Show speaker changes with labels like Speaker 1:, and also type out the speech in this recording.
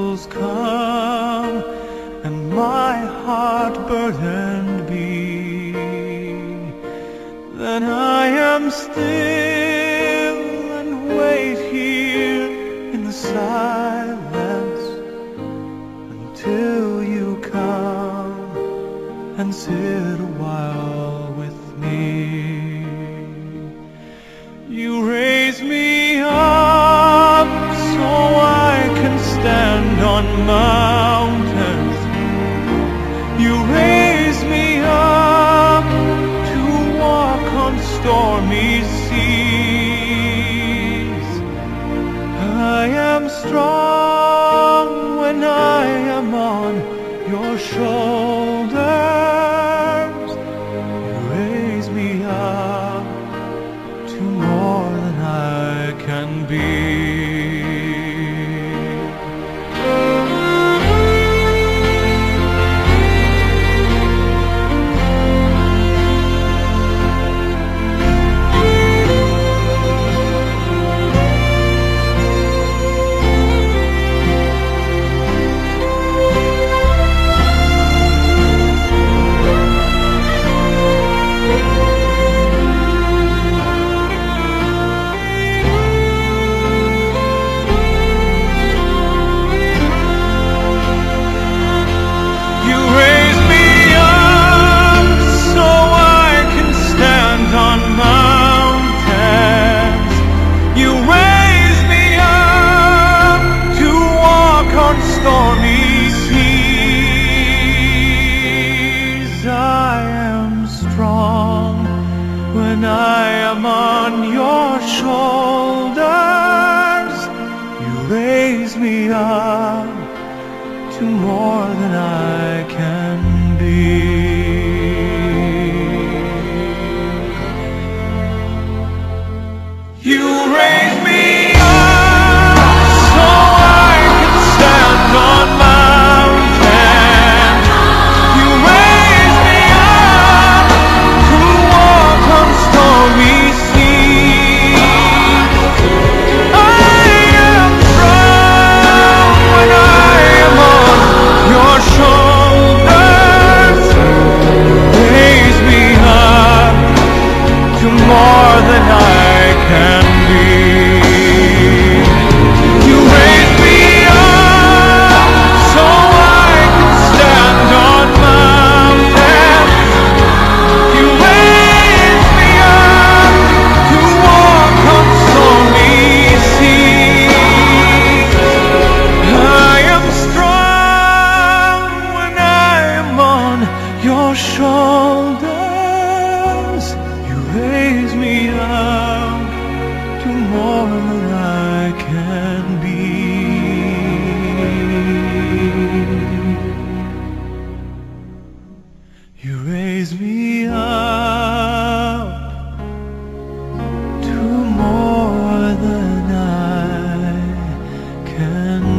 Speaker 1: troubles come and my heart burdened be, then I am still and wait here in the silence until you come and sit a while with me. You raise me up so I can stand on mountains. You raise me up to walk on stormy seas. I am strong when I am on your shoulders. You raise me up to more than I can be. When I am on your shoulders, you raise me up to more than I can be. You raise me up so I can stand on mountains. You raise me up to walk on stormy seas. I am strong when I am on your shoulders. Raise me up to more than I can be. You raise me up so I can stand on mountains. You raise me up to walk on stormy seas. I am strong when I am on your shoulders. You raise me up to more than I can be. You raise me up to more than I can